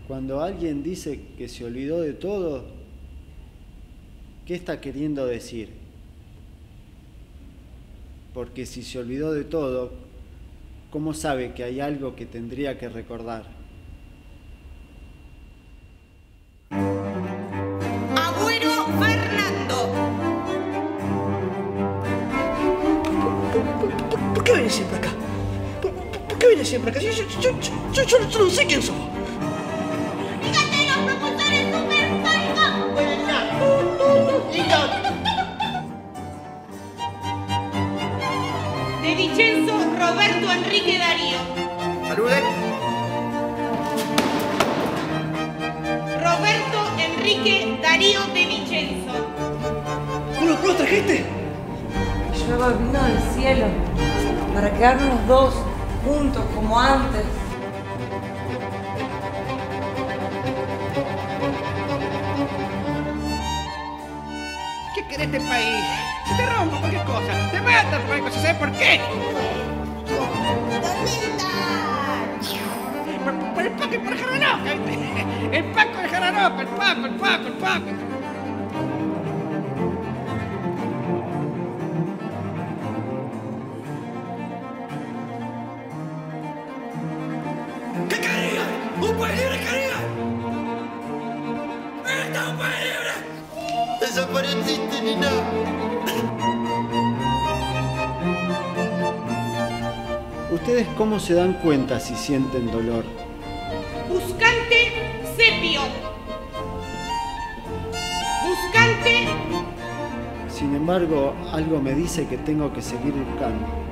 Cuando alguien dice que se olvidó de todo, ¿qué está queriendo decir? Porque si se olvidó de todo, ¿cómo sabe que hay algo que tendría que recordar? Agüero Fernando. ¿Por qué vienes siempre acá? ¿Por qué vienes siempre acá? Yo no sé quién sos. ¡Fíjate los propulsores supersónicos! Bueno, ya. No. Listo. De Vicenzo, Roberto Enrique Darío. Salude. Roberto Enrique Darío de Vicenzo. ¿Vos lo trajiste? Llueva vino del cielo para quedarnos los dos juntos como antes. ¿Qué querés este país? Si te rompo cualquier cosa, te matan por algo, ¿sabes por qué? ¿Dónde están? Por el Paco y por el Jaranoca, ¿viste? El Paco y el Jaranoca, el Paco. ¿Qué querías? ¡Un país libre querías! ¡Esta es un país libre! Desapareciste, ni nada. ¿Ustedes cómo se dan cuenta si sienten dolor? Buscante Sepio. Buscante. Sin embargo, algo me dice que tengo que seguir buscando.